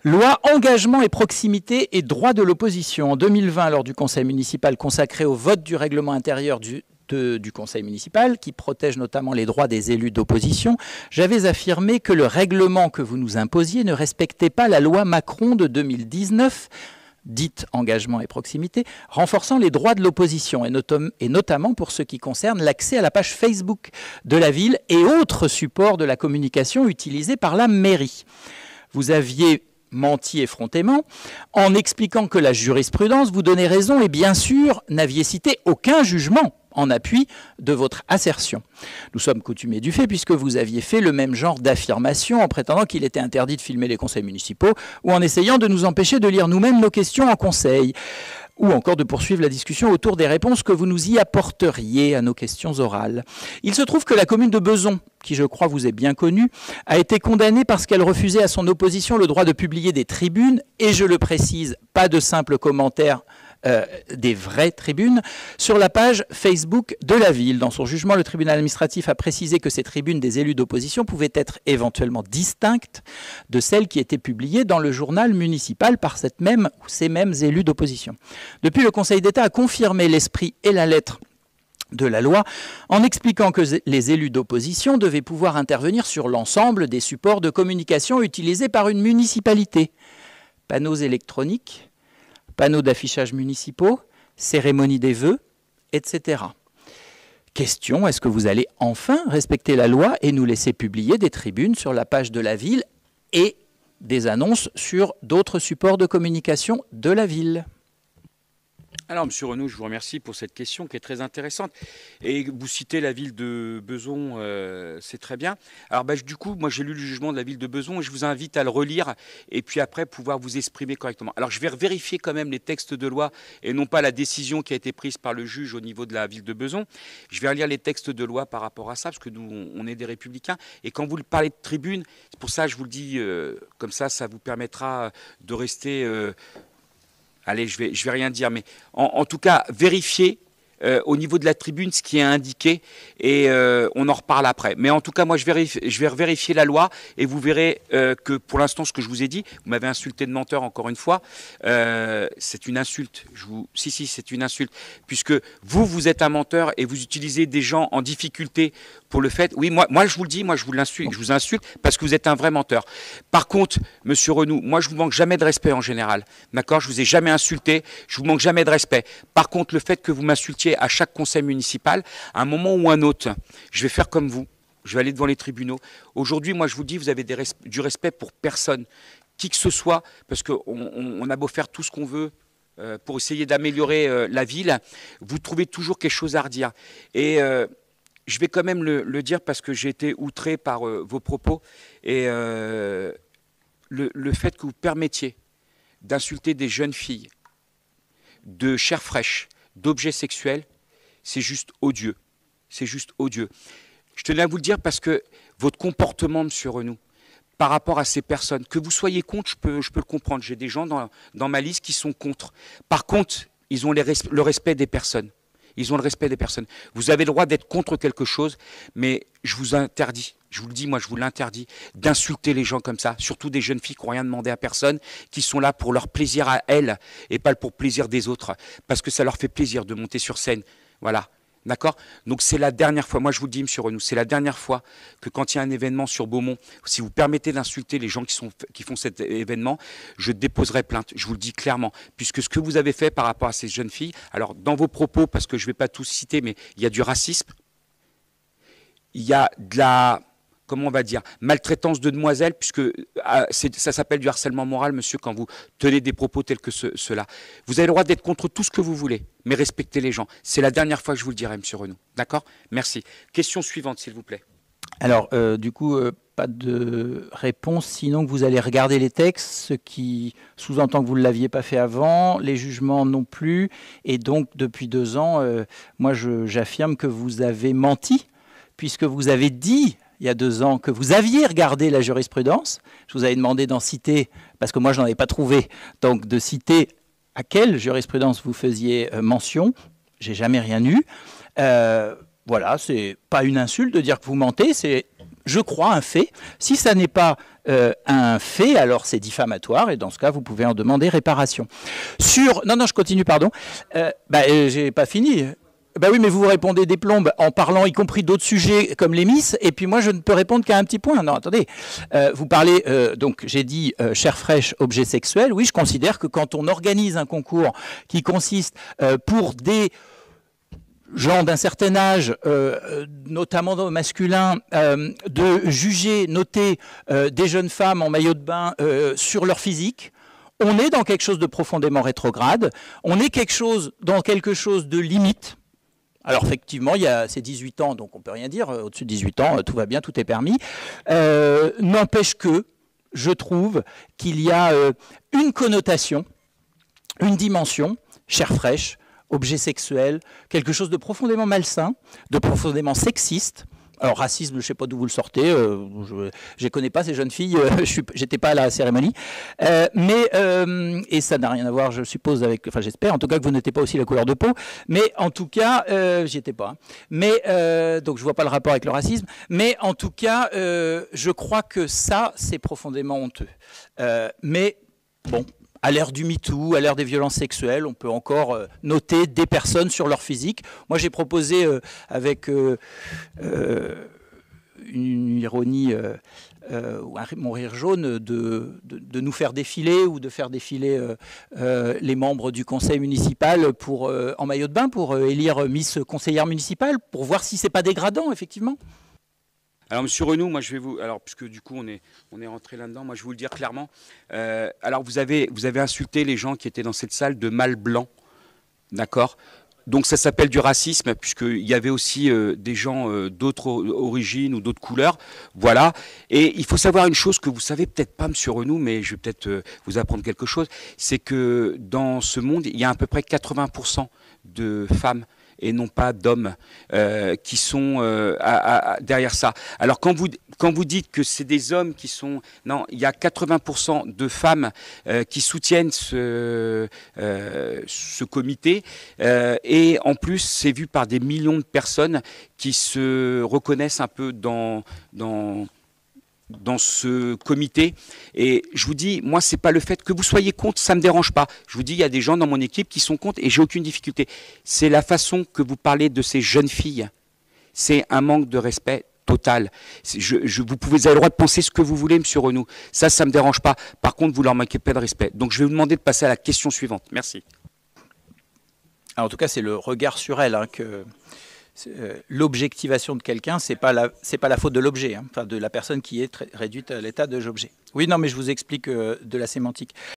Loi engagement et proximité et droit de l'opposition. En 2020, lors du conseil municipal consacré au vote du règlement intérieur du conseil municipal, qui protège notamment les droits des élus d'opposition, j'avais affirmé que le règlement que vous nous imposiez ne respectait pas la loi Macron de 2019, dite engagement et proximité, renforçant les droits de l'opposition, et notamment pour ce qui concerne l'accès à la page Facebook de la ville et autres supports de la communication utilisés par la mairie. Vous aviez menti effrontément en expliquant que la jurisprudence vous donnait raison et bien sûr n'aviez cité aucun jugement en appui de votre assertion. Nous sommes coutumiers du fait puisque vous aviez fait le même genre d'affirmation en prétendant qu'il était interdit de filmer les conseils municipaux ou en essayant de nous empêcher de lire nous-mêmes nos questions en conseil ou encore de poursuivre la discussion autour des réponses que vous nous y apporteriez à nos questions orales. Il se trouve que la commune de Bezons, qui je crois vous est bien connue, a été condamnée parce qu'elle refusait à son opposition le droit de publier des tribunes, et je le précise, pas de simples commentaires, des vraies tribunes, sur la page Facebook de la ville. Dans son jugement, le tribunal administratif a précisé que ces tribunes des élus d'opposition pouvaient être éventuellement distinctes de celles qui étaient publiées dans le journal municipal par ces mêmes élus d'opposition. Depuis, le Conseil d'État a confirmé l'esprit et la lettre de la loi en expliquant que les élus d'opposition devaient pouvoir intervenir sur l'ensemble des supports de communication utilisés par une municipalité. Panneaux électroniques, panneaux d'affichage municipaux, cérémonies des vœux, etc. Question, est-ce que vous allez enfin respecter la loi et nous laisser publier des tribunes sur la page de la ville et des annonces sur d'autres supports de communication de la ville ? Alors, Monsieur Renaud, je vous remercie pour cette question qui est très intéressante. Et vous citez la ville de Bezons, c'est très bien. Alors, du coup, moi, j'ai lu le jugement de la ville de Bezons et je vous invite à le relire et puis après pouvoir vous exprimer correctement. Alors, je vais vérifier quand même les textes de loi et non pas la décision qui a été prise par le juge au niveau de la ville de Bezons. Je vais relire les textes de loi par rapport à ça parce que nous, on est des républicains. Et quand vous parlez de tribune, c'est pour ça que je vous le dis comme ça vous permettra de rester... allez, je vais rien dire, mais en tout cas, vérifiez au niveau de la tribune ce qui est indiqué et on en reparle après. Mais en tout cas, moi, je vais vérifier la loi et vous verrez que pour l'instant, ce que je vous ai dit, vous m'avez insulté de menteur encore une fois, c'est une insulte. Si, c'est une insulte. Puisque vous êtes un menteur et vous utilisez des gens en difficulté pour le fait... Oui, moi je vous le dis, moi je vous insulte parce que vous êtes un vrai menteur. Par contre, Monsieur Renou, moi je vous manque jamais de respect en général. D'accord ? Je vous ai jamais insulté, je vous manque jamais de respect. Par contre, le fait que vous m'insultiez à chaque conseil municipal, à un moment ou un autre, je vais faire comme vous. Je vais aller devant les tribunaux. Aujourd'hui, moi je vous dis, vous avez du respect pour personne, qui que ce soit, parce qu'on a beau faire tout ce qu'on veut pour essayer d'améliorer la ville, vous trouvez toujours quelque chose à redire. Et... je vais quand même le dire parce que j'ai été outré par vos propos et le fait que vous permettiez d'insulter des jeunes filles, de chair fraîche, d'objets sexuels, c'est juste odieux. C'est juste odieux. Je tenais à vous le dire parce que votre comportement, Monsieur Renou, par rapport à ces personnes, que vous soyez contre, je peux le comprendre. J'ai des gens dans ma liste qui sont contre. Par contre, ils ont le respect des personnes. Ils ont le respect des personnes. Vous avez le droit d'être contre quelque chose, mais je vous interdis, je vous le dis, moi je vous l'interdis, d'insulter les gens comme ça, surtout des jeunes filles qui n'ont rien demandé à personne, qui sont là pour leur plaisir à elles et pas pour le plaisir des autres, parce que ça leur fait plaisir de monter sur scène. Voilà. D'accord ? Donc c'est la dernière fois, moi je vous le dis, Monsieur Renou, c'est la dernière fois que quand il y a un événement sur Beaumont, si vous permettez d'insulter les gens qui font cet événement, je déposerai plainte, je vous le dis clairement, puisque ce que vous avez fait par rapport à ces jeunes filles, alors dans vos propos, parce que je ne vais pas tous citer, mais il y a du racisme, il y a de la... comment on va dire, maltraitance de demoiselles, puisque ça s'appelle du harcèlement moral, monsieur, quand vous tenez des propos tels que ceux-là. Vous avez le droit d'être contre tout ce que vous voulez, mais respectez les gens. C'est la dernière fois que je vous le dirai, monsieur Renou. D'accord ? Merci. Question suivante, s'il vous plaît. Alors, du coup, pas de réponse, sinon que vous allez regarder les textes, ce qui sous-entend que vous ne l'aviez pas fait avant, les jugements non plus, et donc, depuis 2 ans, moi, j'affirme que vous avez menti, puisque vous avez dit... il y a 2 ans, que vous aviez regardé la jurisprudence. Je vous avais demandé d'en citer, parce que moi, je n'en ai pas trouvé, donc de citer à quelle jurisprudence vous faisiez mention. J'ai jamais rien eu. Voilà, c'est pas une insulte de dire que vous mentez, c'est je crois, un fait. Si ça n'est pas un fait, alors c'est diffamatoire, et dans ce cas, vous pouvez en demander réparation. Non, je continue, pardon. J'ai pas fini. Bah oui, mais vous répondez des plombes en parlant y compris d'autres sujets comme les Miss, et puis moi je ne peux répondre qu'à un petit point. Non, attendez. Vous parlez, donc j'ai dit chair fraîche, objet sexuel. Oui, je considère que quand on organise un concours qui consiste pour des gens d'un certain âge, notamment masculins, de juger, noter des jeunes femmes en maillot de bain sur leur physique, on est dans quelque chose de profondément rétrograde, on est dans quelque chose de limite. Alors effectivement, c'est 18 ans, donc on ne peut rien dire. Au-dessus de 18 ans, tout va bien, tout est permis. N'empêche que, je trouve qu'il y a une connotation, une dimension, chair fraîche, objet sexuel, quelque chose de profondément malsain, de profondément sexiste. Alors racisme, je ne sais pas d'où vous le sortez, je ne connais pas ces jeunes filles, j'étais pas à la cérémonie, et ça n'a rien à voir, je suppose, avec, enfin j'espère en tout cas que vous n'étiez pas aussi la couleur de peau, mais en tout cas, j'y étais pas, donc je vois pas le rapport avec le racisme, mais en tout cas, je crois que ça, c'est profondément honteux. Mais bon, à l'ère du MeToo, à l'ère des violences sexuelles, on peut encore noter des personnes sur leur physique. Moi, j'ai proposé, avec une ironie, mon rire jaune, de nous faire défiler ou de faire défiler les membres du conseil municipal en maillot de bain pour élire Miss conseillère municipale, pour voir si c'est pas dégradant, effectivement. Alors, Monsieur Renoux, moi, je vais vous... Alors, puisque du coup, on est rentré là-dedans, moi, je vais vous le dire clairement. Alors, vous avez insulté les gens qui étaient dans cette salle de mâles blancs, d'accord? Donc, ça s'appelle du racisme, puisqu'il y avait aussi des gens d'autres origines ou d'autres couleurs, voilà. Et il faut savoir une chose que vous savez peut-être pas, Monsieur Renoux, mais je vais peut-être vous apprendre quelque chose, c'est que dans ce monde, il y a à peu près 80% de femmes et non pas d'hommes qui sont derrière ça. Alors quand vous dites que c'est des hommes qui sont... Non, il y a 80% de femmes qui soutiennent ce comité et en plus c'est vu par des millions de personnes qui se reconnaissent un peu dans ce comité. Et je vous dis, moi, c'est pas le fait que vous soyez contre, ça me dérange pas. Je vous dis, il y a des gens dans mon équipe qui sont contre et j'ai aucune difficulté. C'est la façon que vous parlez de ces jeunes filles. C'est un manque de respect total. Vous avez le droit de penser ce que vous voulez, Monsieur Renoux. Ça me dérange pas. Par contre, vous leur manquez pas de respect. Donc, je vais vous demander de passer à la question suivante. Merci. Alors, en tout cas, c'est le regard sur elle que... L'objectivation de quelqu'un, c'est pas la faute de l'objet, enfin de la personne qui est réduite à l'état de l'objet. Oui, non, mais je vous explique de la sémantique.